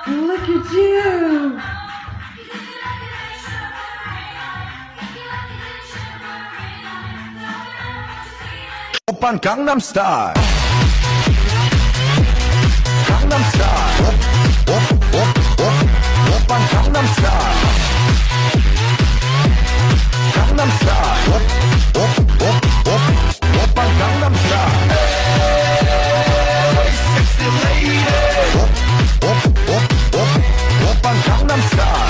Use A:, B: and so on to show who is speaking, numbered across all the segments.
A: Look at you.
B: Oppan Gangnam Style. Gangnam Style. Oppan Gangnam Style. Gangnam Style. Oppan Gangnam Style. Hey, sexy lady. Oppan Gangnam Style.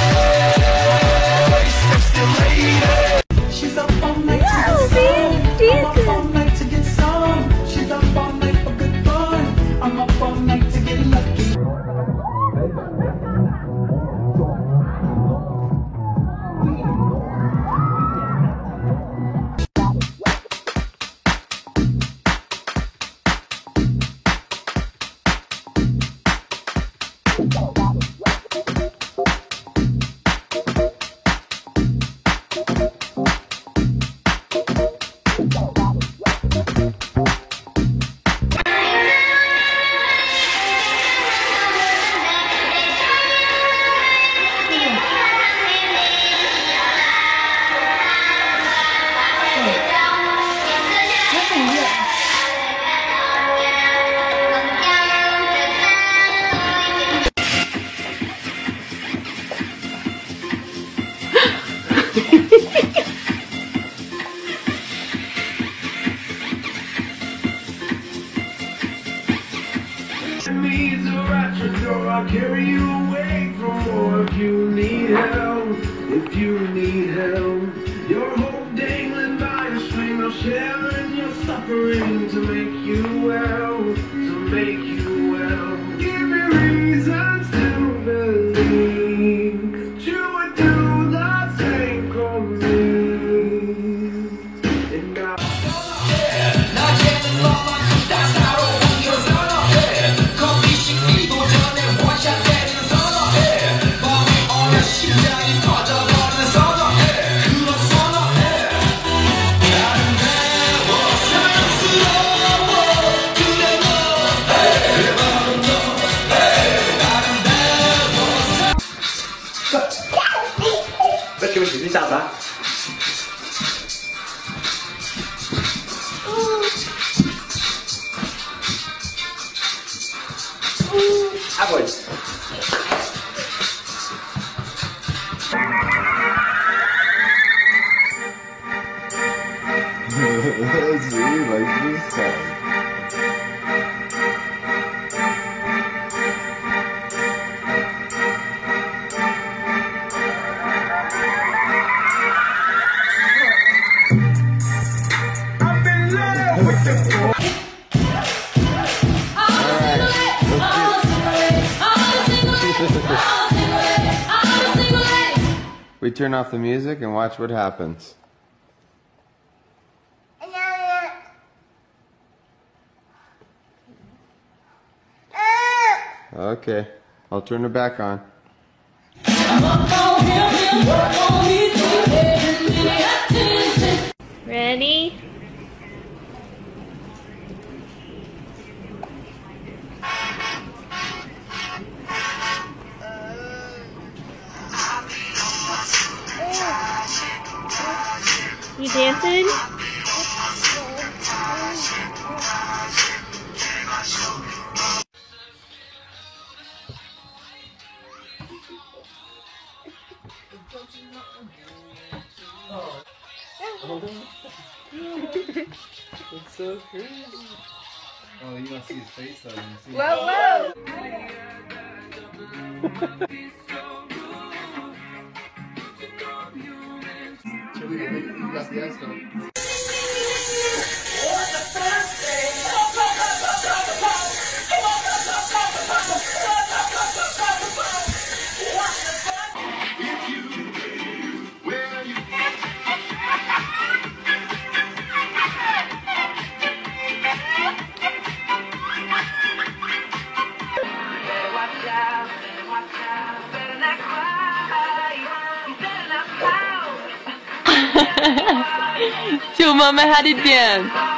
B: Hey, sexy lady. She's up all night.
C: I'll carry you away from more if you need help. If you need help, your hope dangling by a string, I'll share in your suffering to make you well, to make you well. Give me reasons to believe that you would do the same for me. And
D: 再给我使劲下子啊！阿贵。
B: That's really like this song.
E: We turn off the music and watch what happens. Okay, I'll turn it back on.
F: Ready? You dancing?
E: It's so crazy.
G: Oh, you don't see his face though. You see
F: Whoa, whoa!
G: You got the ice though.
F: Tio, mamãe, how did dance?